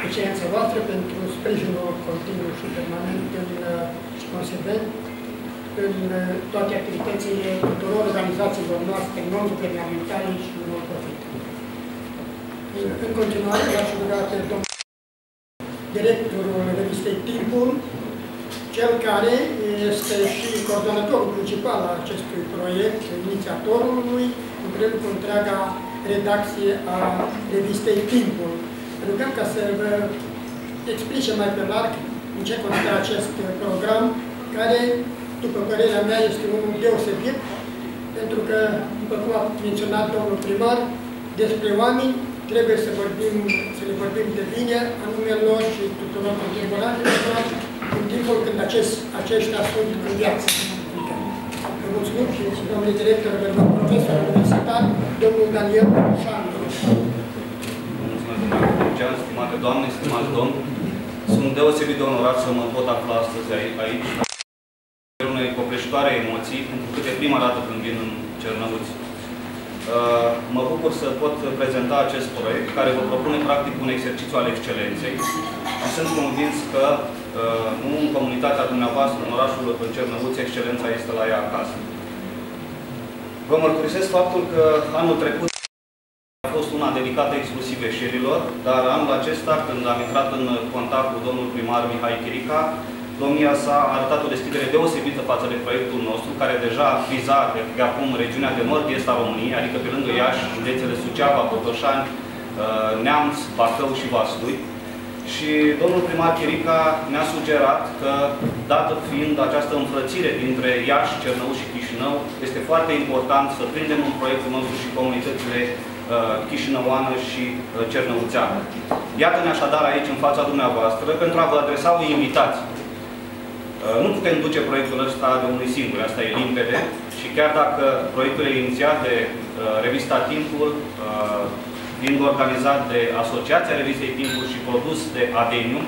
excelența voastră pentru sprijinul continuu și permanent și consecvent în toate activitățile tuturor organizațiilor noastre non-guvernamentale și non-profit. În continuare, v-aș ruga pe domnul directorul revistei Timpul, cel care este și coordonatorul principal al acestui proiect, inițiatorul lui, împreună cu întreaga redacție a revistei Timpul. Rugăm ca să vă explice mai pe larg în ce constă acest program, care, după părerea mea, este unul deosebit, pentru că, după cum a menționat domnul primar, despre oameni trebuie să le vorbim de bine, anume lor și tuturor contemporanilor, în timpul când aceștia sunt în viață. Vă mulțumim și domnul director, profesor universitar, domnul Daniel Șandru. Mulțumesc, domnule Cristian, stimate doamne, stimați domni. Sunt deosebit de onorat să mă pot afla astăzi aici. Unei copleșitoare emoții, pentru că de prima dată când vin în Cernăuți. Mă bucur să pot prezenta acest proiect, care vă propune practic un exercițiu al excelenței și sunt convins că nu în comunitatea dumneavoastră, în orașul Cernăuți, excelența este la ea acasă. Vă mărturisesc faptul că anul trecut a fost una dedicată exclusiv ieșirilor, dar anul acesta, când am intrat în contact cu domnul primar Mihai Chirica, domnia sa a arătat o deschidere deosebită față de proiectul nostru, care deja viza de acum regiunea de nord-est a României, adică pe lângă Iași, județele Suceava, Botoșani, Neamț, Bacău și Vaslui. Și domnul primar Chirica ne-a sugerat că, dată fiind această înfrățire dintre Iași, Cernăuți și Chișinău, este foarte important să prindem în proiectul nostru și comunitățile chișinăuană și cernăuțeană. Iată-ne așadar aici, în fața dumneavoastră, pentru a vă adresa o invitație. Nu putem duce proiectul ăsta de unui singur, asta e limpede, și chiar dacă proiectul e inițiat de revista Timpul, fiind organizat de Asociația Revistei Timpul și produs de Adenium,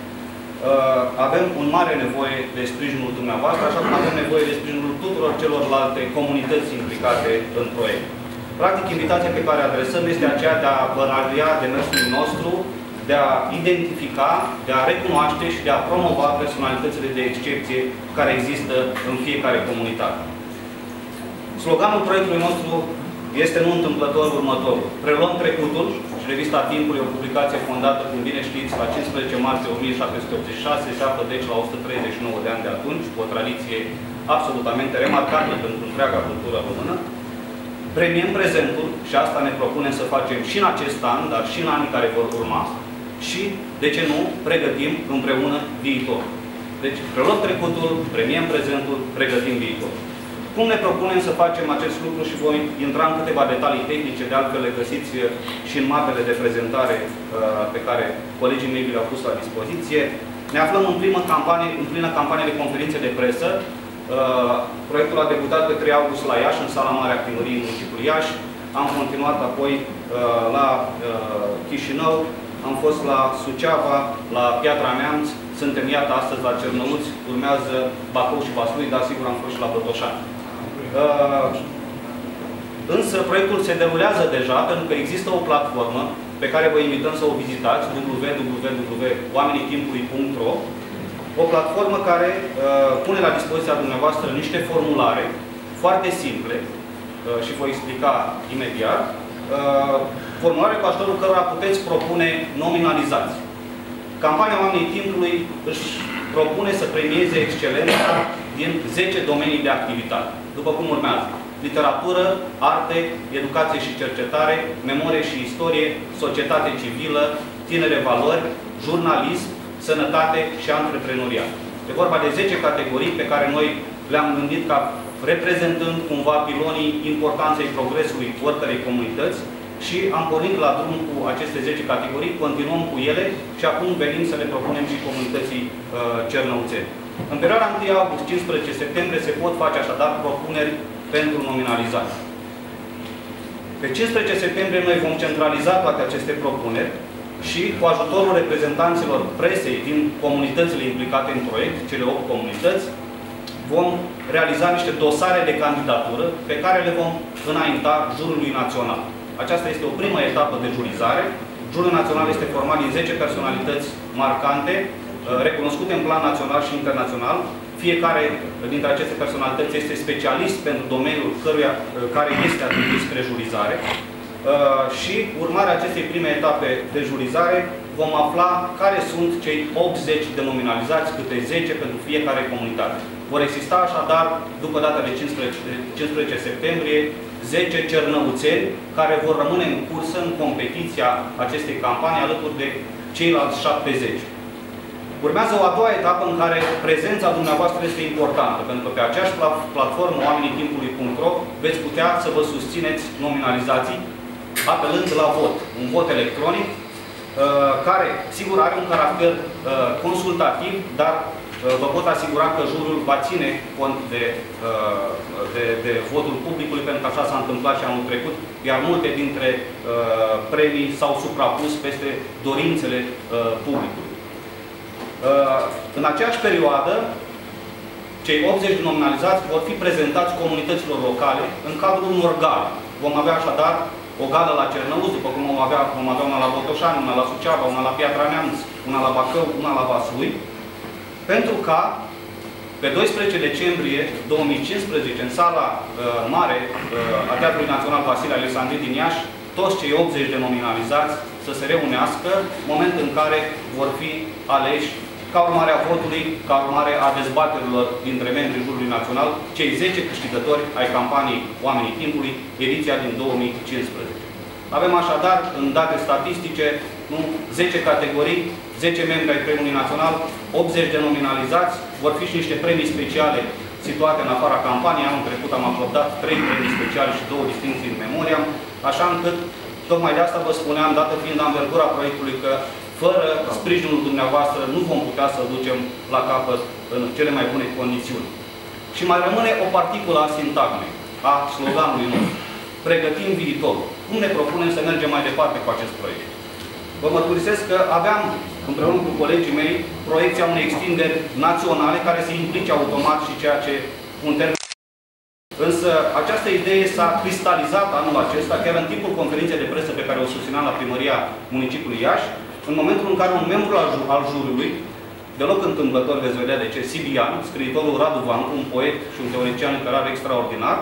avem un mare nevoie de sprijinul dumneavoastră, așa cum avem nevoie de sprijinul tuturor celorlalte comunități implicate în proiect. Practic, invitația pe care o adresăm este aceea de a văralia demersul nostru, de a identifica, de a recunoaște și de a promova personalitățile de excepție care există în fiecare comunitate. Sloganul proiectului nostru este nu întâmplător următorul. Preluăm trecutul și revista Timpul e o publicație fondată, cum bine știți, la 15 martie 1786, se află deci la 139 de ani de atunci, cu o tradiție absolutamente remarcabilă pentru întreaga cultură română. Premiem prezentul și asta ne propunem să facem și în acest an, dar și în anii care vor urma și, de ce nu, pregătim împreună viitorul. Deci, preluăm trecutul, premiem prezentul, pregătim viitorul. Cum ne propunem să facem acest lucru și voi intra în câteva detalii tehnice, de altfel le găsiți și în mapele de prezentare pe care colegii mei le-au pus la dispoziție. Ne aflăm în plină campanie de conferințe de presă. Proiectul a debutat pe 3 august la Iași, în sala mare a primăriei municipiului Iași. Am continuat apoi la Chișinău, am fost la Suceava, la Piatra Neamț, suntem iată astăzi la Cernăuți, urmează Bacău și Vaslui, dar sigur am fost și la Botoșani. Însă proiectul se derulează deja, pentru că există o platformă pe care vă invităm să o vizitați, www.oamenitimpului.ro, o platformă care pune la dispoziția dumneavoastră niște formulare foarte simple și voi explica imediat, formulare cu ajutorul cărora puteți propune nominalizați. Campania Oamenii Timpului își propune să premieze excelența din 10 domenii de activitate, după cum urmează: literatură, arte, educație și cercetare, memorie și istorie, societate civilă, tinere valori, jurnalism, sănătate și antreprenoriat. E vorba de 10 categorii pe care noi le-am gândit ca reprezentând cumva pilonii importanței progresului oricărei comunități și am pornit la drum cu aceste 10 categorii, continuăm cu ele și acum venim să le propunem și comunității cernăuțeni. În perioada 1 august-15 septembrie se pot face așadar propuneri pentru nominalizare. Pe 15 septembrie noi vom centraliza toate aceste propuneri și cu ajutorul reprezentanților presei din comunitățile implicate în proiect, cele 8 comunități, vom realiza niște dosare de candidatură pe care le vom înainta jurului național. Aceasta este o primă etapă de jurizare. Juriul național este format din 10 personalități marcante, recunoscute în plan național și internațional. Fiecare dintre aceste personalități este specialist pentru domeniul care este atribuit spre jurizare. Și urmarea acestei prime etape de jurizare vom afla care sunt cei 80 denominalizați, câte 10 pentru fiecare comunitate. Vor exista așadar, după data de 15 septembrie, 10 cernăuțeni care vor rămâne în cursă în competiția acestei campanii alături de ceilalți 70. Urmează o a doua etapă în care prezența dumneavoastră este importantă, pentru că pe aceeași platformă oamenitimpului.ro veți putea să vă susțineți nominalizații apelând la vot. Un vot electronic care, sigur, are un caracter consultativ, dar vă pot asigura că juriul va ține cont de votul publicului, pentru că așa s-a întâmplat și anul trecut, iar multe dintre premii s-au suprapus peste dorințele publicului. În aceeași perioadă, cei 80 nominalizați vor fi prezentați comunităților locale în cadrul unor gale. Vom avea așadar o gală la Cernăuți, după cum vom avea una la Botoșani, una la Suceava, una la Piatra Neamț, una la Bacău, una la Vaslui, pentru ca pe 12 decembrie 2015, în sala mare a Teatrului Național Vasile Alexandri din Iași, toți cei 80 de nominalizați să se reunească, moment în care vor fi aleși, ca urmare a votului, ca urmare a dezbaterilor dintre membrii Juriului Național, cei 10 câștigători ai campaniei Oamenii Timpului, ediția din 2015. Avem așadar, în date statistice, 10 categorii, 10 membri ai Premiului Național, 80 de nominalizați, vor fi și niște premii speciale situate în afara campaniei. Anul trecut am acordat 3 premii speciale și 2 distincții în memoria, așa încât, tocmai de asta vă spuneam, dată fiind anvergura proiectului, că fără sprijinul dumneavoastră nu vom putea să ducem la capăt în cele mai bune condiții. Și mai rămâne o particulă a sintagmei, a sloganului nostru. Pregătim viitorul. Cum ne propunem să mergem mai departe cu acest proiect? Vă mărturisesc că aveam, împreună cu colegii mei, proiecția unei extinderi naționale care să implice automat și ceea ce un termen. Însă această idee s-a cristalizat anul acesta, chiar în timpul conferinței de presă pe care o susțineam la primăria municipiului Iași, în momentul în care un membru al juriului, deloc întâmplător veți vedea de ce, Sibian, scriitorul Radu Vancu, un poet și un teoretician literar extraordinar,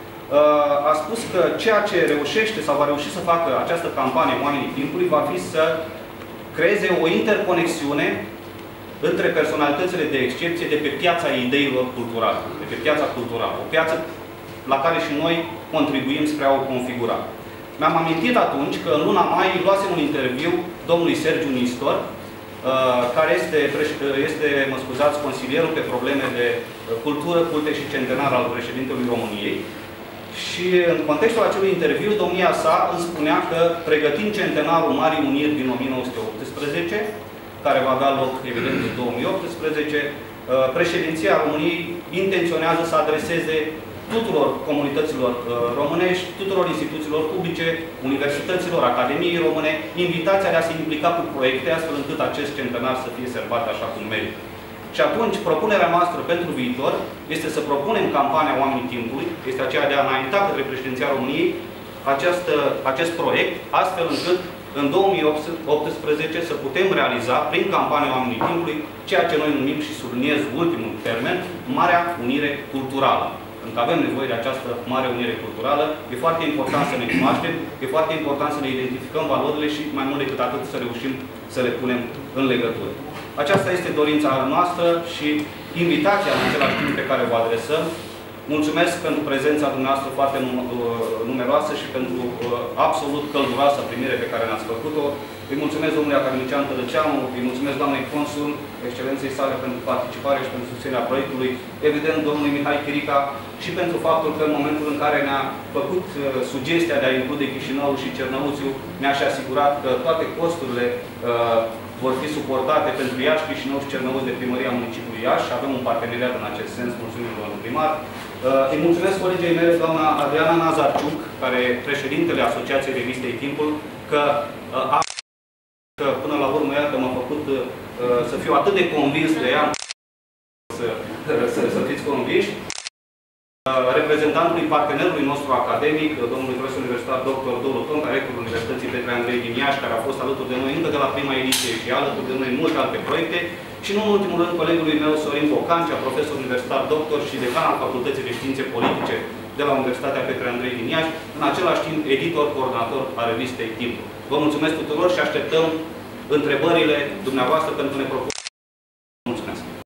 a spus că ceea ce reușește sau va reuși să facă această campanie Oamenii Timpului va fi să creeze o interconexiune între personalitățile de excepție de pe piața ideilor culturale, de pe piața culturală, o piață la care și noi contribuim spre a o configura. Mi-am amintit atunci că în luna mai luasem un interviu domnului Sergiu Nistor, care este, mă scuzați, consilierul pe probleme de cultură, culte și centenar al președintelui României. Și în contextul acelui interviu, domnia sa îmi spunea că, pregătind centenarul Marii Uniri din 1918, care va avea loc, evident, în 2018, președinția României intenționează să adreseze tuturor comunităților românești, tuturor instituțiilor publice, universităților, Academiei Române, invitația de a se implica cu proiecte, astfel încât acest centenar să fie servat așa cum merită. Și atunci, propunerea noastră pentru viitor este să propunem campania Oamenii Timpului, este aceea de a înainta către președinția României acest proiect, astfel încât în 2018 să putem realiza, prin campania Oamenii Timpului, ceea ce noi numim, și subliniez ultimul termen, Marea Unire Culturală. Pentru că avem nevoie de această Mare Unire Culturală, e foarte important să ne cunoaștem, e foarte important să ne identificăm valorile și, mai mult decât atât, să reușim să le punem în legătură. Aceasta este dorința noastră și invitația în același timp pe care vă adresăm. Mulțumesc pentru prezența dumneavoastră foarte numeroasă și pentru absolut călduroasă primire pe care ne-ați făcut-o. Îi mulțumesc domnului academician Tălăceanu, îi mulțumesc doamnei consul, excelenței sale, pentru participare și pentru susținerea proiectului, evident domnului Mihai Chirica și pentru faptul că în momentul în care ne-a făcut sugestia de a include Chișinău și Cernăuțiu, ne-a și asigurat că toate costurile vor fi suportate pentru Iași, Chișinău și Cernăuți de primăria municipiului Iași. Avem un parteneriat în acest sens, mulțumim domnul primar. Îi mulțumesc colegii mele, doamna Adriana Nazarciuc, care e președintele Asociației Revistei Timpul, că până la urmă, iată, m-a făcut să fiu atât de convins de ea, să fiți convinși. reprezentantului partenerului nostru academic, domnului profesor universitar dr. Dolu Tonca, rectorul Universității Petre Andrei din Iași, care a fost alături de noi încă de la prima ediție și alături de noi în multe alte proiecte, și nu în ultimul rând colegului meu, Sorin Bocancea, profesor universitar doctor și decan al Facultății de Științe Politice de la Universitatea Petre Andrei din Iași, în același timp editor, coordonator a revistei Timpul. Vă mulțumesc tuturor și așteptăm întrebările dumneavoastră pentru că ne propun